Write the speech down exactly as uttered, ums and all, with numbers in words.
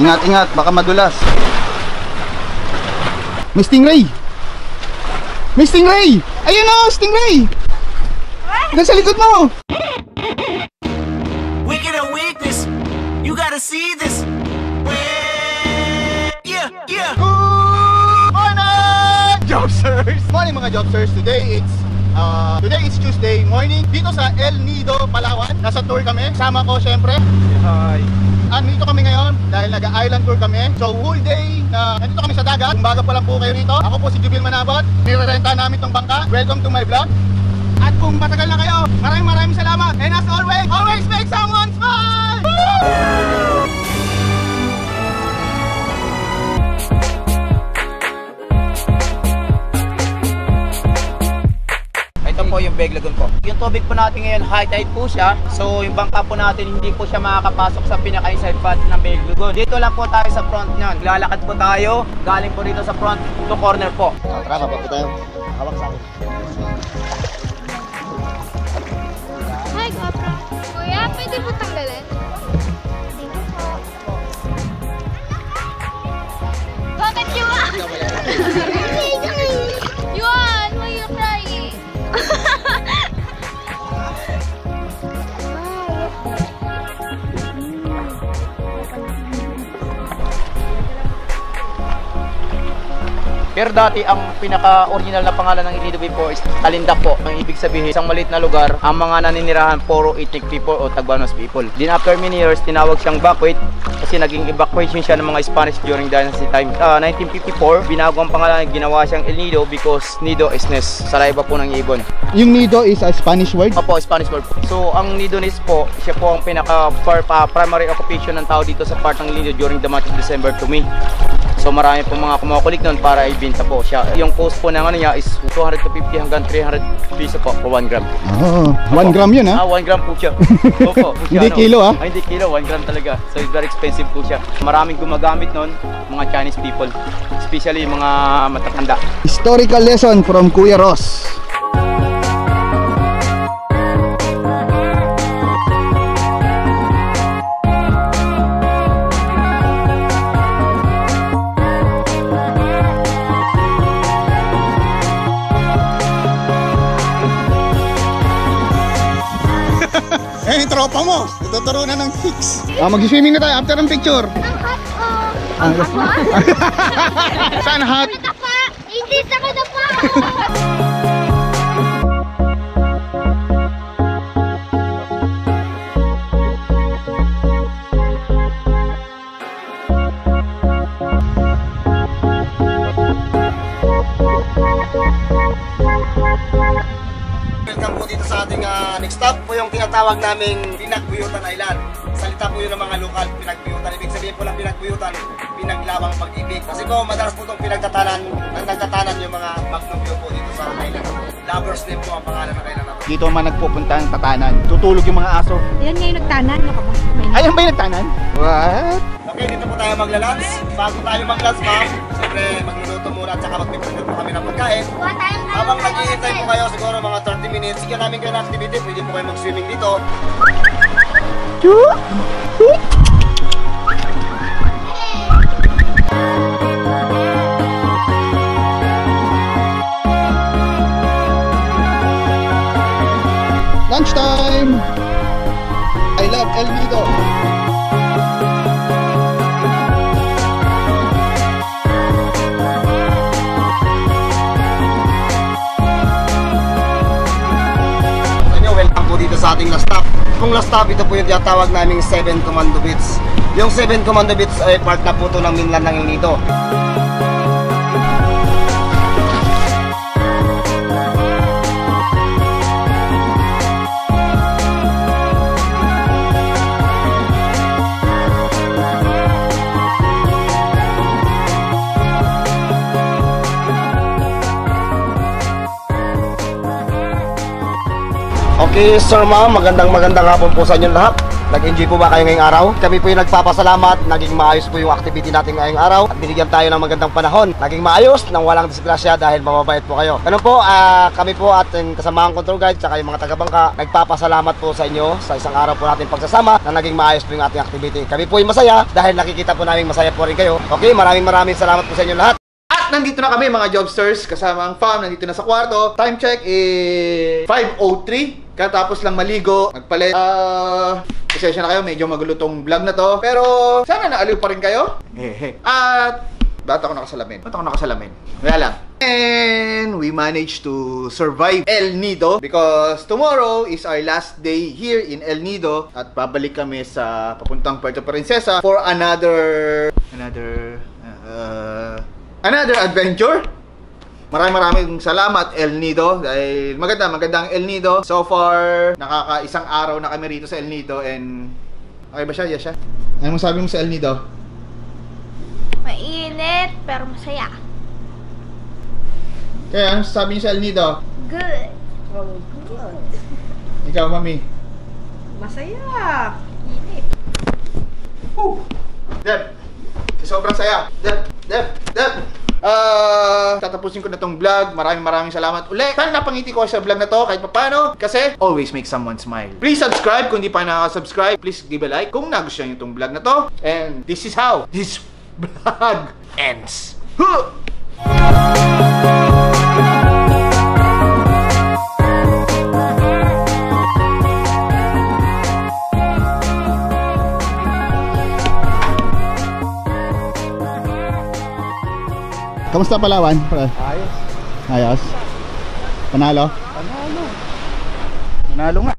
Ingat, ingat, baka madulas. May stingray! May stingray! Ayun o, stingray! Nasa likod mo! Wicked and weakness, you gotta see this. Yeah, yeah. Good morning, Jobsters! Morning mga Jobsters. Today it's uh, today it's Tuesday morning dito sa El Nido, Palawan. Nasa tour kami. Sama ko syempre. Hi. Andito kami ngayon dahil nag-island tour kami. So whole day na uh, nandito kami sa dagat. Kung bago pa lang po kayo rito, ako po si Jubil Manabot. Nirerenta namin tong bangka. Welcome to my vlog. At kung matagal na kayo, maraming maraming salamat. And as always, always make someone smile! Woo! Po yung Beg Lagoon po. Yung tubig po natin ngayon, high tide po siya. So yung bangka po natin hindi po siya makakapasok sa pinaka-inside part ng Beg Lagoon. Dito lang po tayo sa front niyan. Lalakad po tayo, galing po dito sa front to corner po. Oh, tara, mabag po tayo. Hawak sa akin. Hi, Gopro. Kuya, pwede po tanggalin? Thank you po. Bakit yun? Yuan, why you crying? Pero dati ang pinaka-original na pangalan ng El Nido Bay po is Talindak po. Ang ibig sabihin, isang maliit na lugar, ang mga naninirahan puro ethnic people o Tagbanos people. Then after many years, tinawag siyang Bakwit kasi naging evacuation siya ng mga Spanish during dynasty time. Uh, nineteen fifty-four, binago ang pangalan, ginawa siyang El Nido because Nido is nest, sarayba po ng ibon. Yung nido is a Spanish word? Opo, Spanish word po. So ang nido nest po, siya po ang pinaka uh, primary occupation ng tao dito sa part ng El Nido during the month of December to May. So marami po mga kumukulik noon para ibenta po siya. Yung cost po ng ano niya is two hundred fifty hanggang three hundred piso po for one gram. Oh, one gram yun ha? Ah, one gram po siya. Opo, po siya, hindi ano? kilo ha? Ay, hindi kilo, one gram talaga. So it's very expensive po siya. Maraming gumagamit noon, mga Chinese people. Especially yung mga matatanda. Historical lesson from Kuya Ross. Eh, yung tropa mo, tuturo na ng fix. Ah, mag-swimming na tayo after ng picture. Ang hot po. Ang hot po? Saan hot? Nadapa! Hindi sa kadapa! Welcome po dito sa ating uh, next stop po yung tinatawag naming Pinagbuyutan Island. Salita po yun ng mga lokal, Pinagbuyutan. Ibig sabihin po ng Pinagbuyutan, pinaglawang pag-ibig. Kasi po madalas po itong pinagtatanan, nagtatanan yung mga magnobyo po dito sa island. Lovers name po ang pangalan ng island na to. Dito man nagpupunta ang tatanan. Tutulog yung mga aso. Yan nga yung nagtanan. Ano ka ba? Ayan ba yung nagtanan? What? Okay, dito po tayo maglalunch. Bago tayo mag-lunch, ma'am, siyempre magluluto muna at saka magpipinod po kami ng pagkain. Habang nag-iintay po kayo, siguro mga thirty minutes, sigyan namin kayo ng activity. Pwede po kayo mag-swimming dito. Lunchtime! I love El Nido. Welcome po dito sa ating last stop. Kung last stop, ito po yung tinatawag naming seven Commando Beach. Yung seven Commando Beach ay part na po ito ng mainland ng El Nido. Okay, sir, ma'am, magandang magandang hapon po sa inyo lahat. Nag-enjoy po ba kayo ngayong araw? Kami po yung nagpapasalamat. Naging maayos po yung activity natin ngayong araw. At binigyan tayo ng magandang panahon. Naging maayos nang walang disgrasya dahil mababait po kayo. Ganun po, uh, kami po at yung kasamaang control guide tsaka yung mga taga-bangka, nagpapasalamat po sa inyo sa isang araw po natin pagsasama na naging maayos po yung ating activity. Kami po yung masaya dahil nakikita po namin masaya po rin kayo. Okay, maraming maraming salamat po sa inyo lahat. At nandito na kami mga Jobsters, kasama ang fam, nandito na sa kwarto. Time check is five oh three. Katapos lang maligo, nagpalit. Ah, uh, pasensya na kayo, medyo magulutong vlog na to. Pero sana naaliw pa rin kayo. Hehe. At ba't ako nakasalamin? Ba't ako nakasalamin? Wala lang. And we managed to survive El Nido because tomorrow is our last day here in El Nido at babalik kami sa papuntang Puerto Princesa for another another uh, another adventure. Maraming maraming salamat El Nido dahil maganda magandang El Nido. So far nakaka-isang araw na kami rito sa El Nido and okay ba siya? Yes siya. Ano sabi mo sa El Nido? Mainit, pero masaya. Kaya ano sabi niyo sa El Nido? Good. Oh, good. Ikaw, mami. Masaya. Init. Woo! Dep! Sobrang saya. Dep! Dep! Dep! Ah, uh, tatapusin ko na tong vlog. Maraming maraming salamat uli. Sana napangiti ko sa vlog na to kahit paano kasi always make someone smile. Please subscribe kung di pa nakaka-subscribe. Please give a like kung nagustuhan niyo tong vlog na to. And this is how this vlog ends. Huh! Kamusta Palawan? Ayos. Ayos. Panalo? Panalo. Panalo nga.